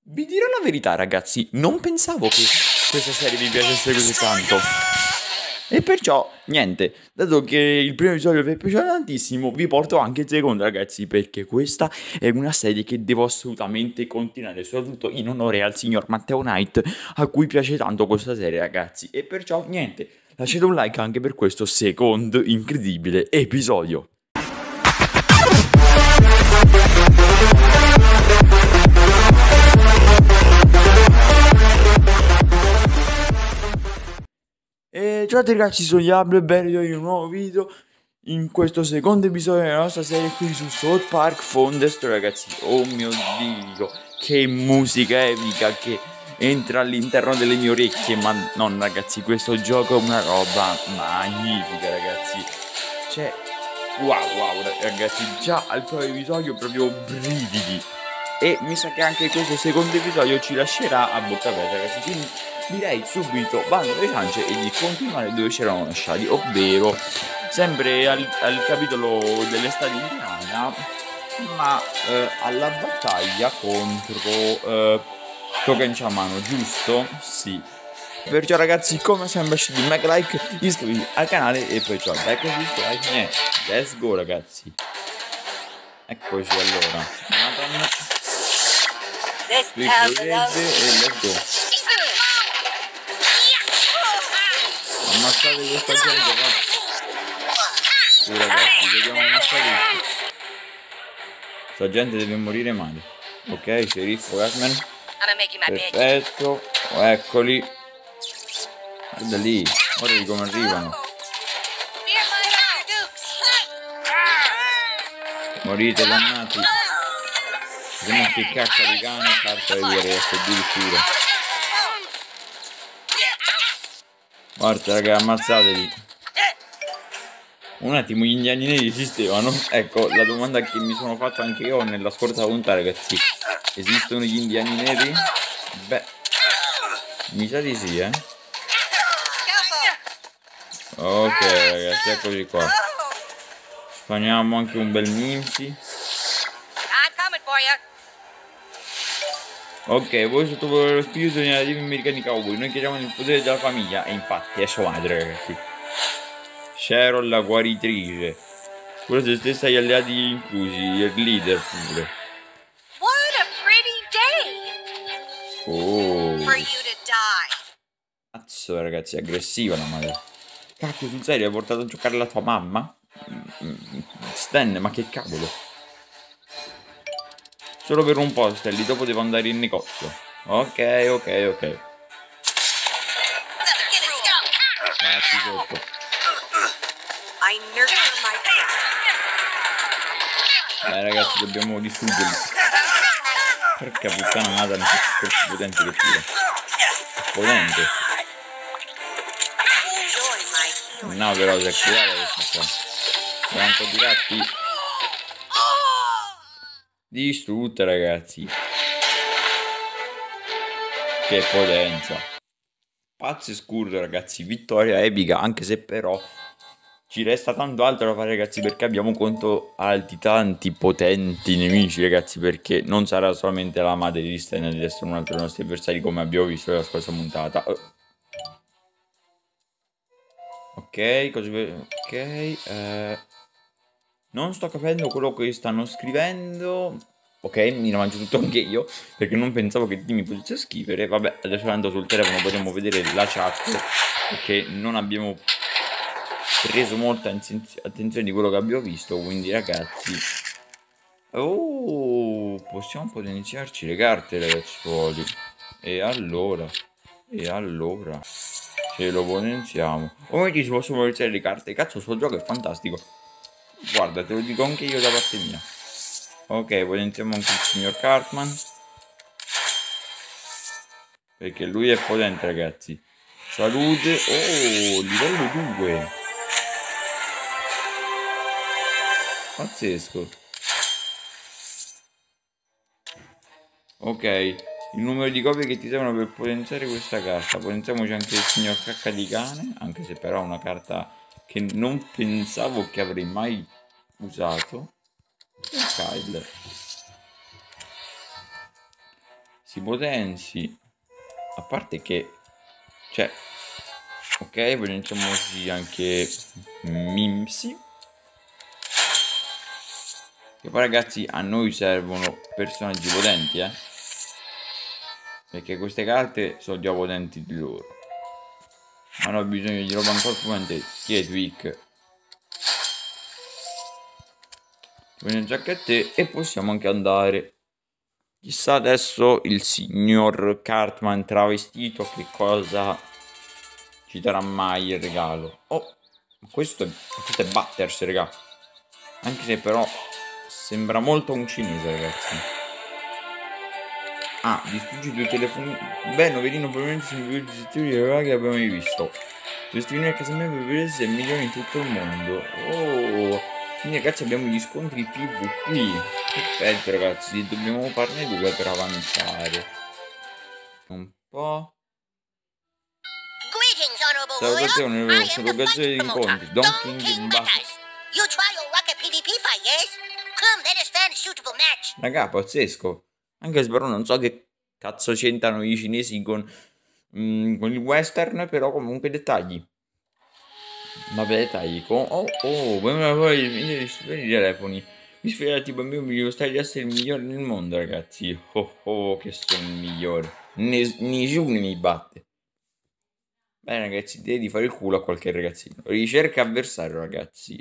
Vi dirò la verità, ragazzi, non pensavo che questa serie vi piacesse così tanto. E perciò, niente, dato che il primo episodio vi è piaciuto tantissimo, vi porto anche il secondo, ragazzi, perché questa è una serie che devo assolutamente continuare, soprattutto in onore al signor Matteo Knight, a cui piace tanto questa serie, ragazzi. E perciò, niente, lasciate un like anche per questo secondo incredibile episodio. E ciao a tutti ragazzi, sono Diablo e benvenuti in un nuovo video. In questo secondo episodio della nostra serie qui su South Park Phone Destroy, ragazzi. Oh mio Dio, che musica epica che entra all'interno delle mie orecchie. Ma no ragazzi, questo gioco è una roba magnifica, ragazzi. Cioè, wow ragazzi, già al primo episodio proprio brividi. E mi sa che anche questo secondo episodio ci lascerà a bocca aperta, ragazzi. Quindi direi subito vado alle ciance e di continuare dove ci eravamo lasciati, ovvero sempre al capitolo dell'estate indiana, ma alla battaglia contro Token Shamano, giusto? Sì. Perciò ragazzi, come sempre lasciate un mega like, iscrivetevi al canale e perciò like e subscribe. Let's go ragazzi. Eccoci allora. Nathan. Clic verde e let's go. Ammazzate questa gente, ragazzi. Sì ragazzi, dobbiamo ammazzare tutti. Questa gente deve morire male. Ok, sceriffo Gatman. Perfetto. Eccoli. Guarda lì, guarda come arrivano. Morite dannati. Vediamo che cacca di cane, carta di resto addirittura. Guarda raga, ammazzatevi. Un attimo, gli indiani neri esistevano? Ecco, la domanda che mi sono fatto anche io nella scorsa puntata, ragazzi. Esistono gli indiani neri? Beh, mi sa di sì, Ok ragazzi, eccoci qua. Spaniamo anche un bel Mimsi. Ok, voi sotto lo spirito dei nativi americani cowboy, noi chiediamo il potere della famiglia. E infatti è sua madre, ragazzi. Cheryl la guaritrice. Pure se stessa gli alleati inclusi, il leader pure. What a pretty day for you to die. Cazzo ragazzi, è aggressiva la madre. Cacchio, sul serio hai portato a giocare la tua mamma? Stan, ma che cavolo. Solo per un po', Stelly, dopo devo andare in negozio. Ok. Cazzi sotto. Dai ragazzi, dobbiamo distruggerli. Porca puttana, Nathan, che potente che tira. Potente. No però, si è curata questa qua. C'è un po' di ratti. Distrutte ragazzi. Che potenza. Pazzo e scuro ragazzi. Vittoria epica. Anche se però ci resta tanto altro da fare ragazzi, perché abbiamo contro tanti potenti nemici ragazzi, perché non sarà solamente la madre di Stan ad essere un altro dei nostri avversari come abbiamo visto nella scorsa puntata. Ok, non sto capendo quello che stanno scrivendo. Ok, mi mangio tutto anche io, perché non pensavo che mi potesse scrivere. Vabbè, adesso andando sul telefono potremo vedere la chat, perché non abbiamo preso molta attenzione di quello che abbiamo visto. Quindi ragazzi, possiamo potenziarci le carte ragazzuoli. E allora ce lo potenziamo. Come ci si possono potenziare le carte? Cazzo, sto gioco è fantastico. Guarda, te lo dico anche io da parte mia. Ok, potenziamo anche il signor Cartman, perché lui è potente ragazzi. Salute. Livello 2. Pazzesco. Ok, il numero di copie che ti servono per potenziare questa carta. Potenziamoci anche il signor cacca di cane, anche se però è una carta che non pensavo che avrei mai usato. Kyle. ragazzi potenzi. A parte che, cioè, ok, potenziamoci anche Mimsi. Che poi ragazzi a noi servono personaggi potenti, perché queste carte sono già potenti di loro. Ma non ho bisogno di roba ancora più potente. Chi è Tweak? Viene già che a te e possiamo anche andare. Chissà adesso il signor Cartman travestito che cosa ci darà mai il regalo. Oh, questo è Butters, raga. Anche se però sembra molto un cinese, ragazzi. Ah, distruggi due telefoni. Beh, novelino probabilmente sono i due disattivi che abbiamo mai visto. Dovresti venire a casa mia per vedere se è migliore in tutto il mondo. Oh, quindi ragazzi abbiamo gli scontri PvP. Perfetto ragazzi, dobbiamo farne due per avanzare. Un po'. Salve onorevole, sono gazzetta di incontri. Don King Butters. Raga, pazzesco. Anche se però non so che cazzo c'entrano i cinesi con il western, però comunque dettagli. Vabbè, dettagli. Poi i telefoni. Mi sfidate bambini, mi devo stare di essere il migliore nel mondo, ragazzi. Che sono il migliore. Nessuno mi batte. Bene, ragazzi, devi fare il culo a qualche ragazzino. Ricerca avversario, ragazzi.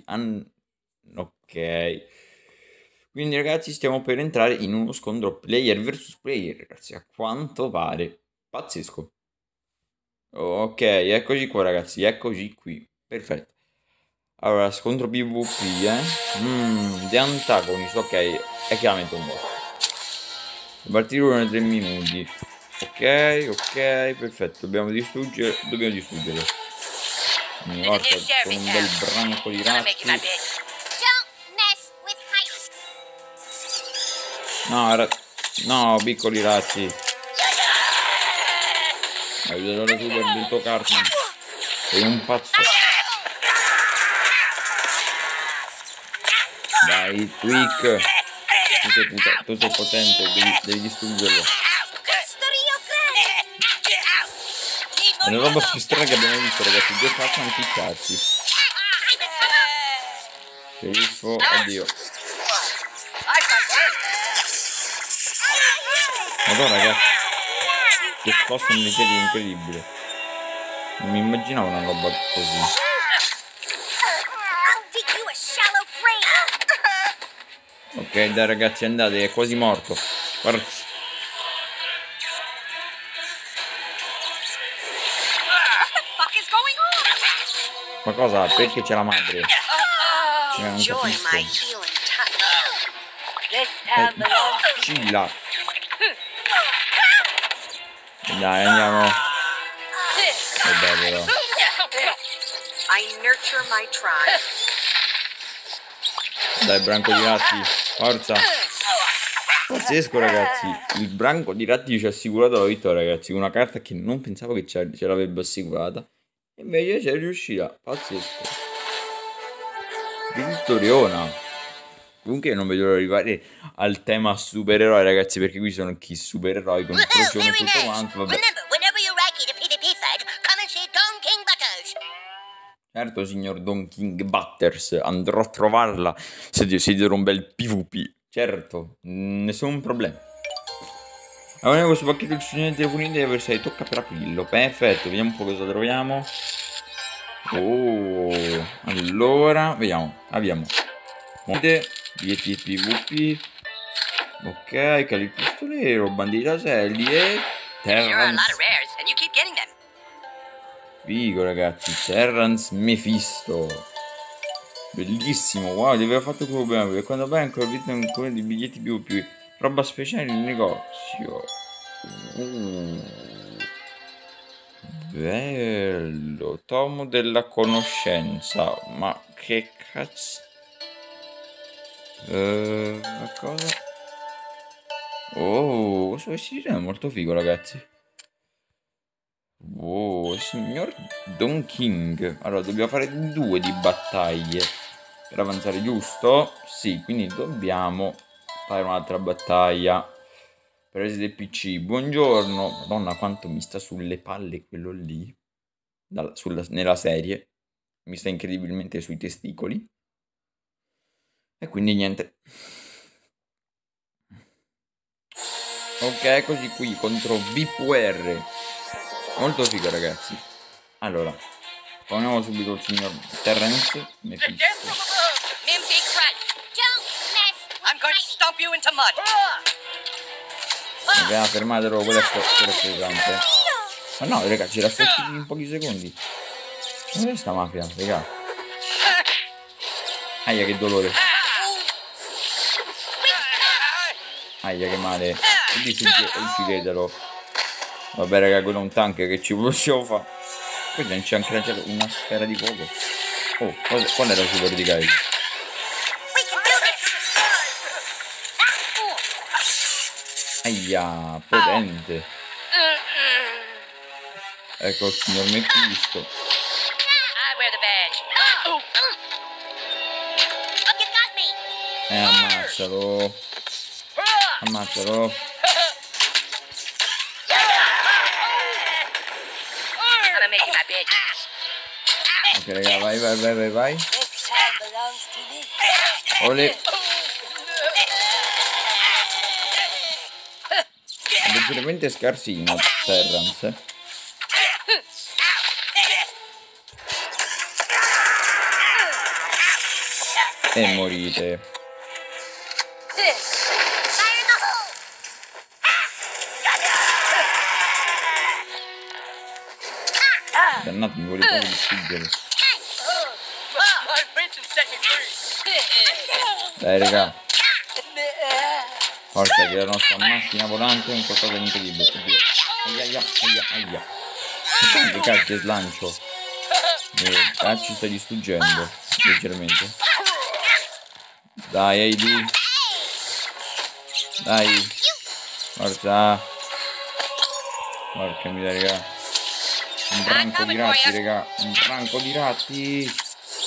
Ok. Quindi ragazzi stiamo per entrare in uno scontro player vs player, ragazzi, a quanto pare. Pazzesco. Ok, eccoci qua ragazzi, eccoci qui. Perfetto. Allora, scontro PvP, The Antagonist, ok, è chiaramente un bot. La partita dura 3 minuti. Ok, perfetto, dobbiamo distruggerlo. Mi porta con un bel branco di ratti. No, piccoli ratti. Aiutatelo super brutto Cartman. Sei un pazzo. Dai, Tweak. Tu sei potente, devi distruggerlo. È la roba più strana che abbiamo visto, ragazzi. Due Cartman picchiarsi. Sceriffo, addio. Madonna ragazzi, che scossa iniziativa incredibile. Non mi immaginavo una roba così. Ok dai ragazzi andate, è quasi morto. Forza. Ma cosa? Perché c'è la madre? Non capisco. Cilla. Dai andiamo. Vabbè però. Dai branco di ratti. Forza. Pazzesco ragazzi. Il branco di ratti ci ha assicurato la vittoria ragazzi. Una carta che non pensavo che ce l'avrebbe assicurata. E invece c'è riuscita. Pazzesco. Vittoriona. Comunque non vedo l'ora di arrivare al tema supereroi ragazzi, perché qui sono chi supereroi con il procione e tutto quanto. Vabbè. Certo signor Don King Butters, andrò a trovarla se desidero un bel PvP. Certo, nessun problema. Allora questo pacchetto di istruzioni telefonini deve avversari tocca per aprirlo. Perfetto, vediamo un po' cosa troviamo. Oh, allora, vediamo, abbiamo monete, biglietti PvP, ok, cali pistolero, bandita Sally e Terrance. Figo ragazzi, Terrance Mephisto. Bellissimo, wow, deve aver fatto quello bene. Quando vai ancora ancora di biglietti PvP, roba speciale nel negozio. Bello, tomo della conoscenza. Ma che cazzo? Cosa? Oh, questo vestito è molto figo ragazzi. Oh, signor Don King. Allora, dobbiamo fare 2 di battaglie per avanzare, giusto? Sì, quindi dobbiamo fare un'altra battaglia. prese del PC. Buongiorno. Madonna, quanto mi sta sulle palle quello lì. Nella serie. Mi sta incredibilmente sui testicoli. E quindi niente. Ok, eccoci qui contro VPR. Molto figo, ragazzi. Allora, spawniamo subito il signor Terrence. Mephisto. I'm going to stomp you into mud. Raga, fermatelo, quello è pesante. Ma no, raga, ce l'ha fatti in pochi secondi. Dove sta mafia, raga? Aia, che dolore. Aia, che male. Uccidetelo. Vabbè, raga, quello è un tank, che ci possiamo fare? Poi c'è anche una sfera di fuoco. Oh, qual è la super di Guy? Aia, potente. Ecco il signor Mephisto. Ammazzalo. Ammazzalo. Ok, raga, vai. Olè. È leggermente scarsino Terrence. E morite. Dannato, mi vuole proprio distruggere. Dai, raga. Forza, che la nostra macchina volante è un qualcosa di incredibile. Aia. Che cacchio slancio. Ci sta distruggendo leggermente. Dai, Heidi. Dai. Forza. Porca miseria, raga. Un branco di ratti, raga. Un branco di ratti.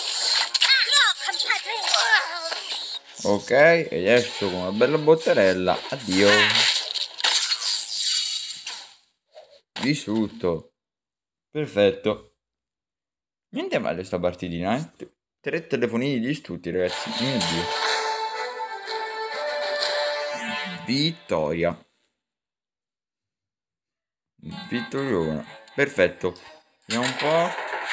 Ok, e adesso con una bella bottarella. Addio. Distrutto. Perfetto. Niente male sta partitina, eh. 3 telefonini distrutti, ragazzi. Mio Dio. Vittoria. Vittoriona. Perfetto. Vediamo un po'.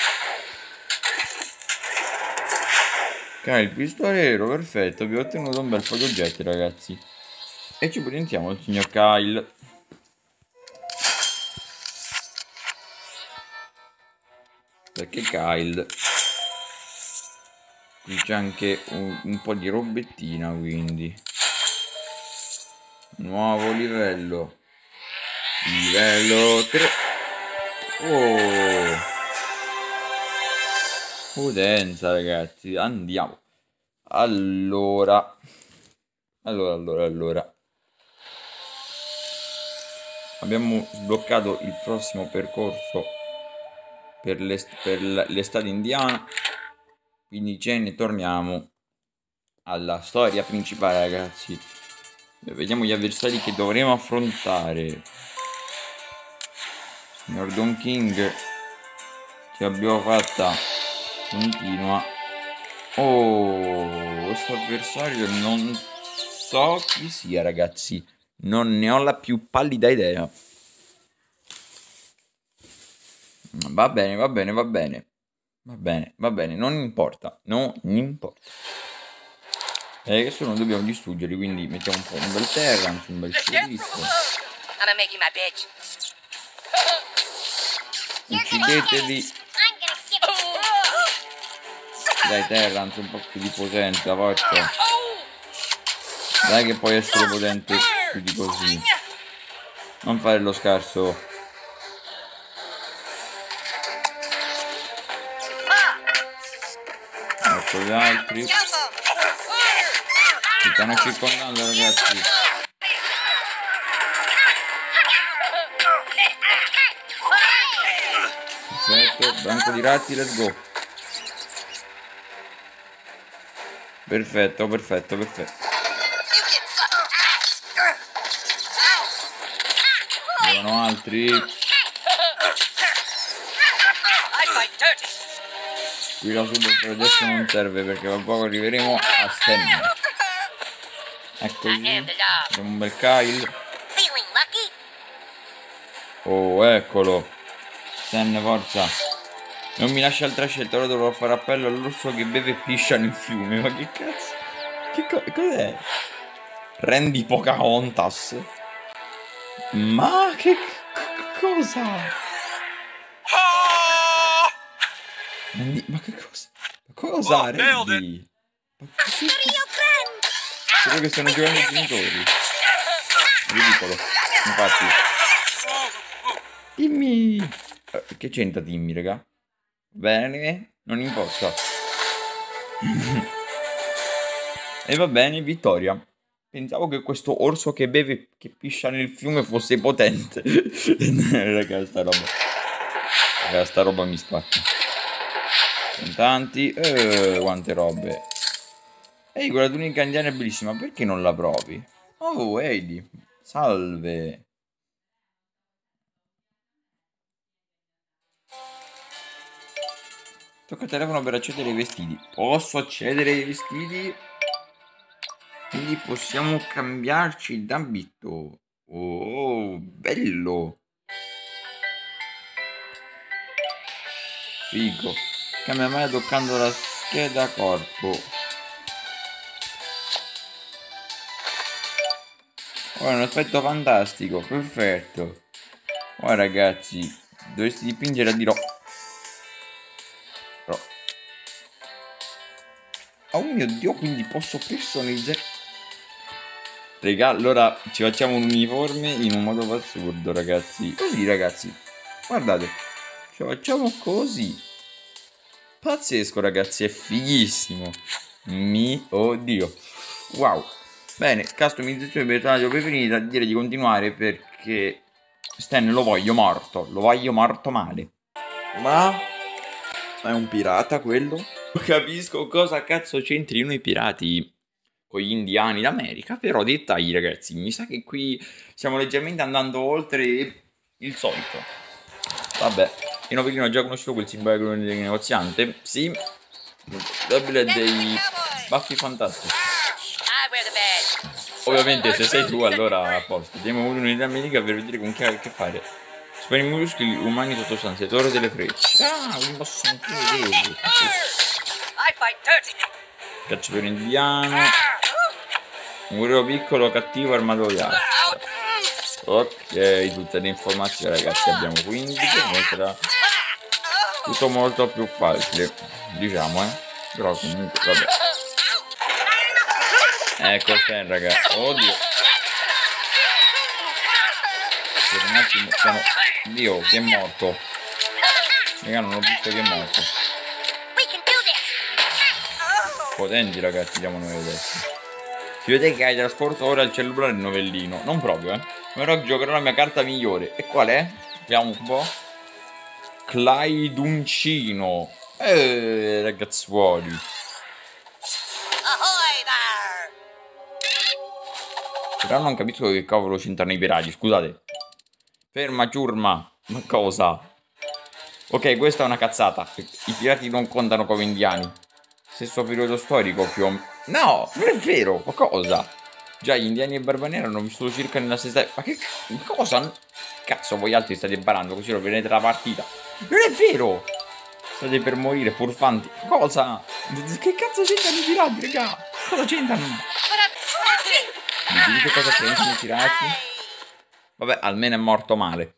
Ok, il pistolero, perfetto. Vi ho ottenuto un bel po' di oggetti, ragazzi. E ci presentiamo il signor Kyle. Perché Kyle? Qui c'è anche un po' di robettina, quindi. Nuovo livello. Livello 3. Oh. Potenza, ragazzi. Andiamo. Allora. Abbiamo sbloccato il prossimo percorso per l'estate indiana. Quindi ce ne torniamo alla storia principale, ragazzi. Vediamo gli avversari che dovremo affrontare. Signor Don King, che abbiamo fatta continua. Oh, questo avversario non so chi sia, ragazzi. Non ne ho la più pallida idea. Va bene. Non importa. Adesso non dobbiamo distruggere, quindi mettiamo un bel Terrence, un bel Sheriff. Uccideteli. Dai, Terrence, un po' più di potenza, forza. Dai che puoi essere potente più di così. Non fare lo scarso. Ecco gli altri. Ci stanno circondando, ragazzi. Perfetto, branco di ratti, let's go. Perfetto. sono altri. I fight dirty. Qui la sub per adesso non serve perché tra poco arriveremo a Stan. Eccoci. Abbiamo un bel Kyle. Feeling lucky? Oh, eccolo. Stan, forza. Non mi lascia altra scelta, ora dovrò fare appello all'orso che beve e piscia nel fiume. Ma che cazzo? Cos'è? Randy Pocahontas? Ma che cosa? Randy, ma che cosa? Ma cosa, Randy? Ma che credo che stiano giocando i genitori. Ridicolo. Infatti. Dimmi. Che c'entra dimmi, raga? Bene, non importa. E va bene, vittoria. Pensavo che questo orso che beve, che piscia nel fiume fosse potente. Raga, sta roba mi spacca. Sono tanti. Quante robe. Ehi, quella tunica indiana è bellissima, perché non la provi? Oh, Heidi. Salve. Tocca il telefono per accedere ai vestiti. Posso accedere ai vestiti? Quindi possiamo cambiarci d'abito. Oh, bello. Figo. Cambia mai toccando la scheda corpo. Oh, è un aspetto fantastico. Perfetto. Oh, ragazzi, dovresti dipingere a dirò. Oh mio Dio, quindi posso personalizzare. Raga, allora ci facciamo un uniforme in un modo assurdo, ragazzi. Così, ragazzi. Guardate. Ci facciamo così. Pazzesco, ragazzi, è fighissimo. Mio Dio. Wow. Bene, customizzazione personaggio preferita. Direi di continuare perché Stan lo voglio morto. Lo voglio morto male. Ma è un pirata quello? Non capisco cosa cazzo c'entrino i pirati con gli indiani d'America, però dettagli, ragazzi, mi sa che qui stiamo leggermente andando oltre il solito. Vabbè, il novellino ha già conosciuto quel simbolo del negoziante? Sì, dobile dei baffi fantastici. Ovviamente se sei tu allora a posto. Diamo un'unità america per vedere con chi ha a che fare. Spari muscoli umani sottostanze, toro delle frecce. Ah, un boss anche vedere. Cacciatore indiano. Un guerriero piccolo, cattivo, armato di arco. Ok, tutte le informazioni, ragazzi, abbiamo quindi per noi sarà tutto molto più facile, diciamo, però comunque, vabbè. Ecco Stan, raga. Oddio. Per un attimo siamo. Dio, che è morto. Raga, non ho visto che è morto. Potenti, ragazzi, siamo noi adesso. Si vede che hai trascorso ora il cellulare il novellino. Non proprio, Però giocherò la mia carta migliore. E qual è? Vediamo un po'. Claiduncino. Ragazzuoli. Però non capisco che cavolo c'entrano i pirati, scusate. Ferma ciurma. Ma cosa? Ok, questa è una cazzata. I pirati non contano come indiani. Stesso periodo storico più o meno. No, non è vero. Ma cosa? Già, gli indiani e Barbanera hanno vissuto circa nella stessa. Ma che cosa? Cazzo, voi altri state barando così lo vedete la partita. Non è vero! State per morire, furfanti. Cosa? Che cazzo c'entrano i pirati, raga? Cosa c'entrano? Mi dite cosa c'entrano i pirati? Vabbè, almeno è morto male.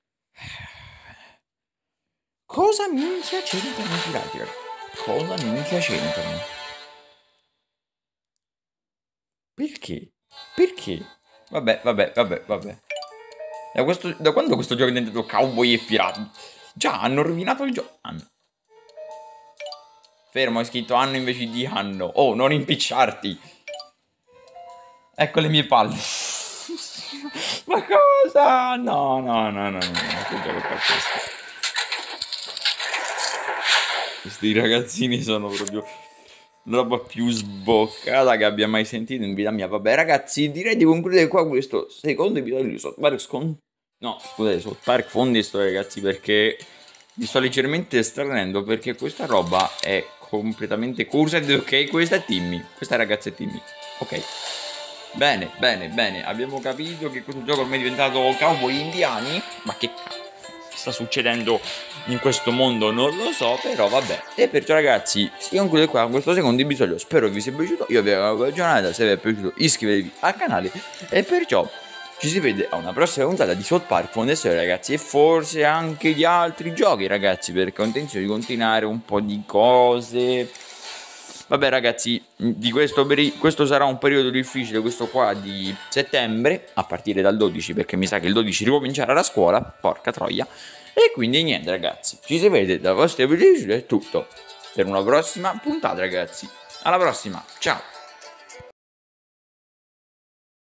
Cosa minchia c'entrano i pirati, raga? Cosa minchia c'entrano? Perché? Perché? Vabbè. Da quando questo gioco è diventato cowboy e pirati? Già, hanno rovinato il gioco. Fermo, hai scritto anno invece di anno. Oh, non impicciarti. Ecco le mie palle. Ma cosa? No. Che gioco è pazzesco. Questi ragazzini sono proprio la roba più sboccata che abbia mai sentito in vita mia. Vabbè, ragazzi, direi di concludere qua questo secondo episodio di South Park No, scusate, South Park Fondest, ragazzi, perché mi sto leggermente estraendo, perché questa roba è completamente cursed, ok? Questa è Timmy, questa ragazza è Timmy, ok? Bene, bene, bene, abbiamo capito che questo gioco ormai è diventato cowboy indiani, ma che cazzo sta succedendo in questo mondo non lo so, però vabbè. E perciò ragazzi, si conclude qua con questo secondo episodio, spero vi sia piaciuto, io vi auguro buona giornata, se vi è piaciuto iscrivetevi al canale e perciò ci si vede a una prossima puntata di South Park Fondest, ragazzi, e forse anche di altri giochi, ragazzi, perché ho intenzione di continuare un po' di cose. Vabbè ragazzi, questo sarà un periodo difficile, questo qua di settembre, a partire dal 12, perché mi sa che il 12 ricomincerà la scuola, porca troia. E quindi niente ragazzi, ci si vede dal vostro video, è tutto. Per una prossima puntata ragazzi. Alla prossima, ciao!